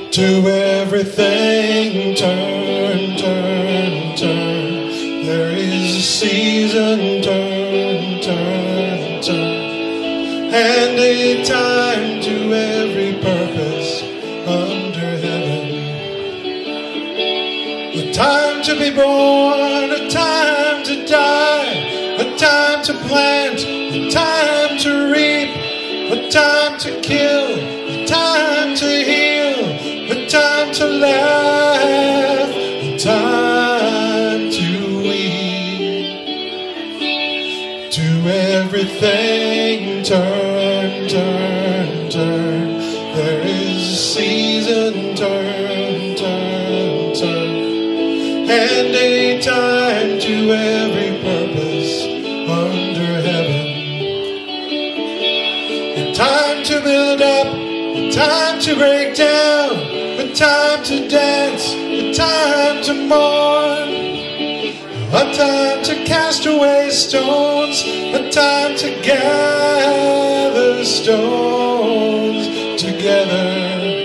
To everything turn, turn, turn. There is a season, turn, turn, turn. And a time to every purpose under heaven. A time to be born, a time to die, a time to plant, a time to reap, a time to kill, a time to heal, a time to laugh, a time to weep. To everything turn, turn, turn. There is a season, turn, turn, turn. And a time to every purpose under heaven. A time to build up, a time to break down, a time to dance, a time to mourn, a time to cast away stones, a time to gather stones together.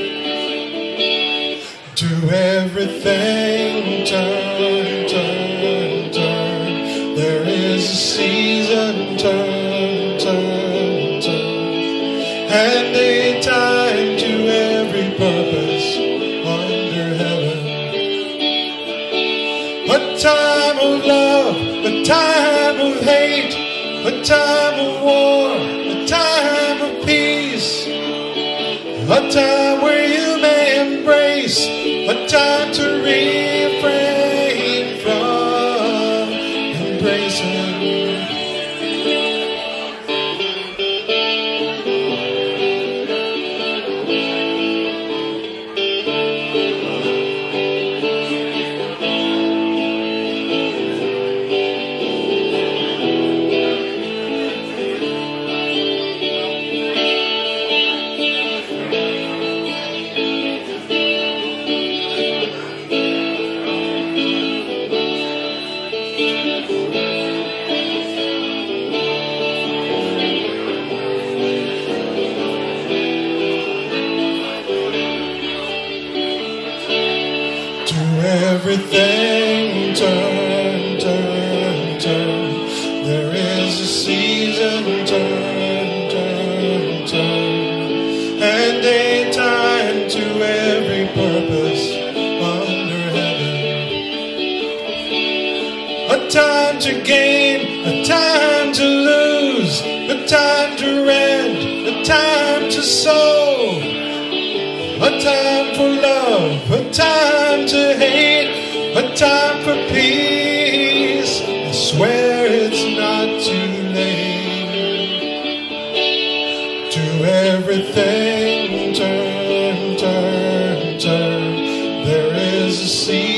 To everything turn, turn, turn. There is a season, turn, turn, turn. And a time to every purpose under heaven. A time of love, a time of hate, a time of war, a time of peace, a time where you may embrace, a time to refrain from embracing. Everything turn, turn, turn. There is a season, turn, turn, turn. And a time to every purpose under heaven. A time to gain, a time to lose, a time to rent, a time to sow, a time for love, a time to hate, a time for peace. I swear it's not too late. To everything turn, turn, turn. There is a season.